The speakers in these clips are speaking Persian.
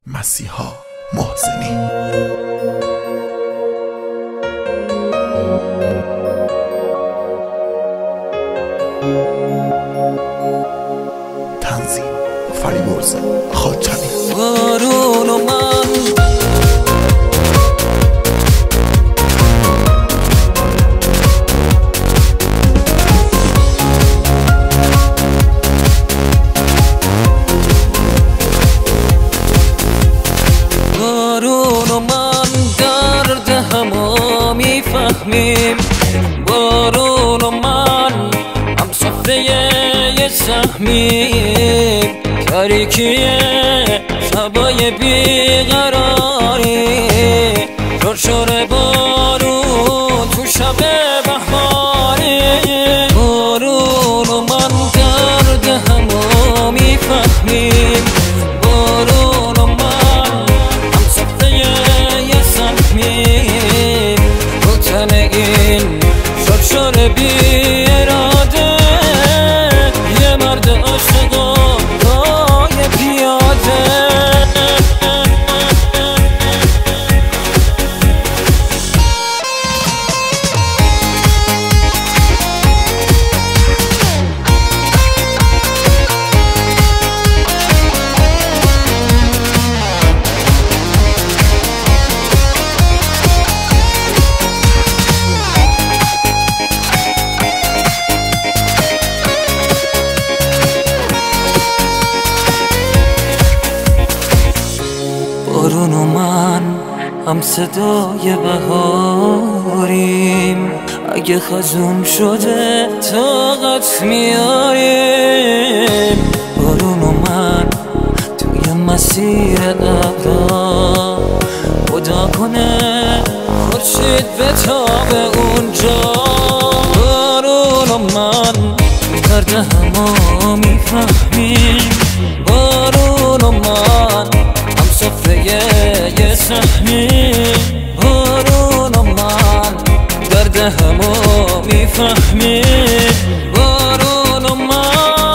مسیحا محسنی. تنظیم فریبرز خاتمی. بارون و من درد همو میفهمیم. بارون و من هم صفحه یه سهمیم. تاریکی شبای بیقراری، شرشر بارون تو شب بهاری. بارون و من درد همو میفهمیم. بارون و من هم صفحه یه سهمیم. گلتن این شرشر بی اراده، یه مرد عاشق پای پیاده. بارون و من هم صدای بهاریم. اگه خزون شده طاقت میاریم. بارون و من توی مسیر ابرا، خدا کنه خورشید بتابه اونجا. بارون و من درد همو میفهمیم. بارون و من هم صفحه یه سهمیم. بارون و من درد همو میفهمیم. بارون و من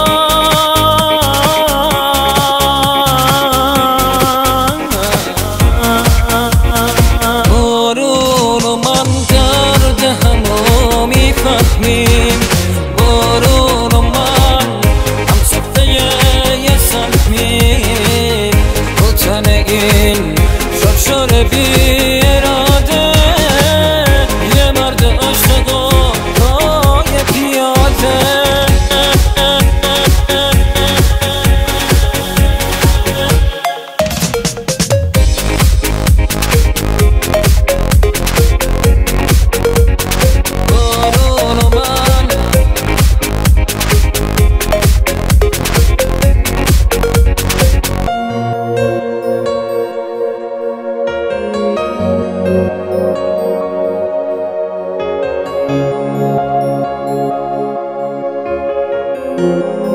بارون و من درد همو میفهمیم. بارون و من هم صفحه یه سهمیم. گلتن این شرشر بی اراده، یه مرد عاشق پای پیاده. Thank you.